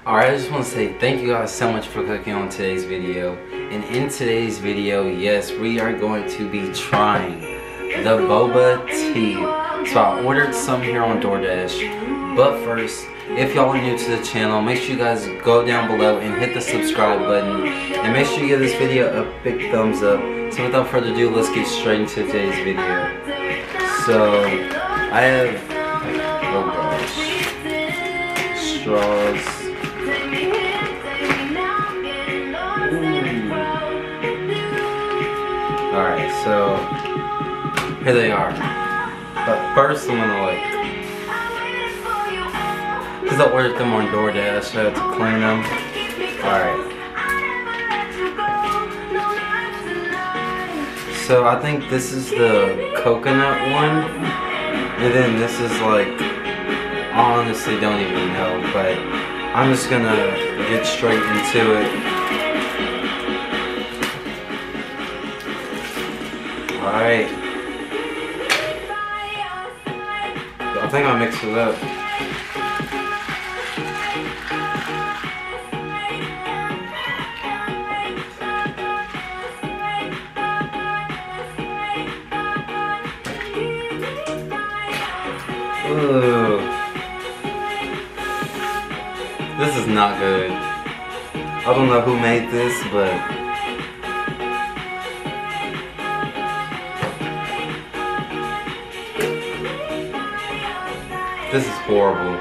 Alright, I just want to say thank you guys so much for clicking on today's video. And in today's video, yes, we are going to be trying the Boba Tea. So I ordered some here on DoorDash. But first, if y'all are new to the channel, make sure you guys go down below and hit the subscribe button. And make sure you give this video a big thumbs up. So without further ado, let's get straight into today's video. So, I have, oh gosh, straws. Alright, so here they are. But first I'm gonna because I ordered them on DoorDash, I had to clean them. Alright. So I think this is the coconut one. And then this is like, I honestly don't even know, but I'm just gonna get straight into it. Alright. I think I'll mix it up. Ooh. This is not good. I don't know who made this, but this is horrible.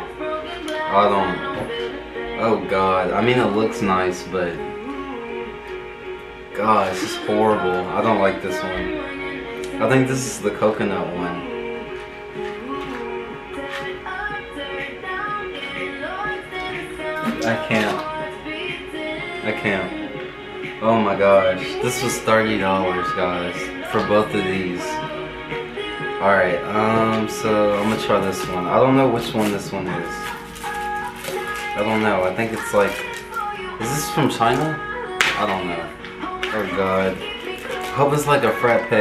Oh god. I mean, it looks nice, but god, this is horrible. I don't like this one. I think this is the coconut one. I can't. Oh my gosh. This was $30, guys, for both of these. Alright, so I'm gonna try this one. I don't know which one this one is. I don't know. I think it's like, is this from China? I don't know. Oh god. I hope it's like a frappe.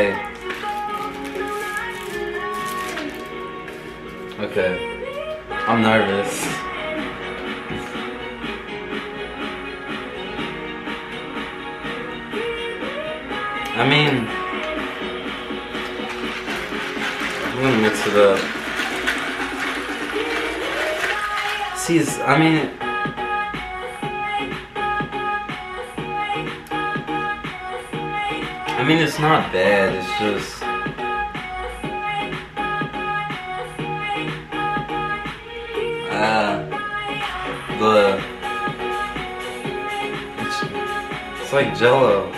Okay. I'm nervous. I mean, I'm gonna mix it up. See, I mean, it's not bad. It's just, it's like Jello.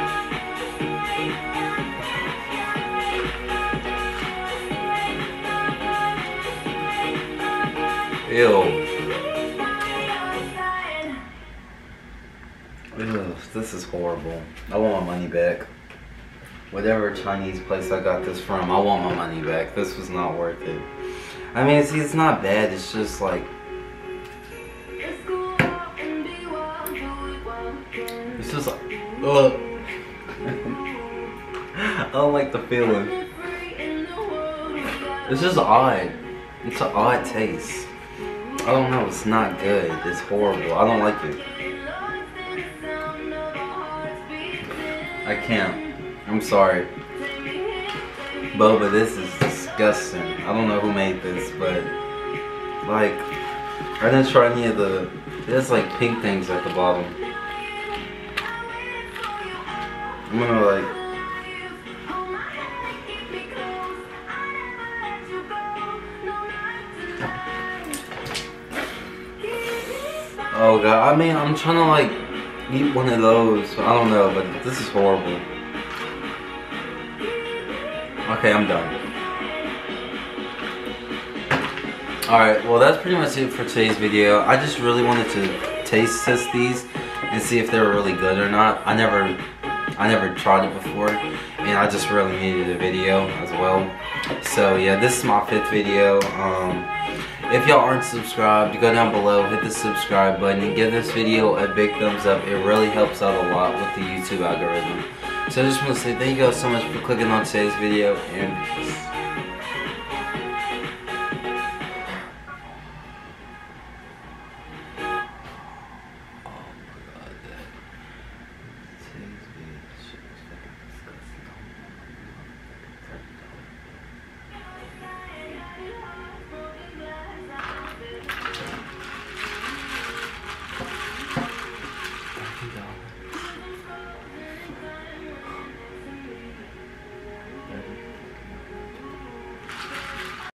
Ew. Ew, this is horrible. I want my money back. Whatever Chinese place I got this from, I want my money back. This was not worth it. I mean, see, it's not bad. It's just like, it's just like, ugh. I don't like the feeling. It's just odd. It's an odd taste. I don't know, it's not good. It's horrible. I don't like it. I can't. I'm sorry. Boba, this is disgusting. I don't know who made this, but like, I didn't try any of the, there's like pink things at the bottom. I'm gonna like, oh god, I mean, I'm trying to like eat one of those. I don't know, but this is horrible. Okay, I'm done. Alright, well that's pretty much it for today's video. I just really wanted to taste test these and see if they were really good or not. I never tried it before, and I just really needed a video as well. So yeah, this is my 5th video. If y'all aren't subscribed, go down below, hit the subscribe button, and give this video a big thumbs up. It really helps out a lot with the YouTube algorithm. So I just want to say thank you guys so much for clicking on today's video, and peace.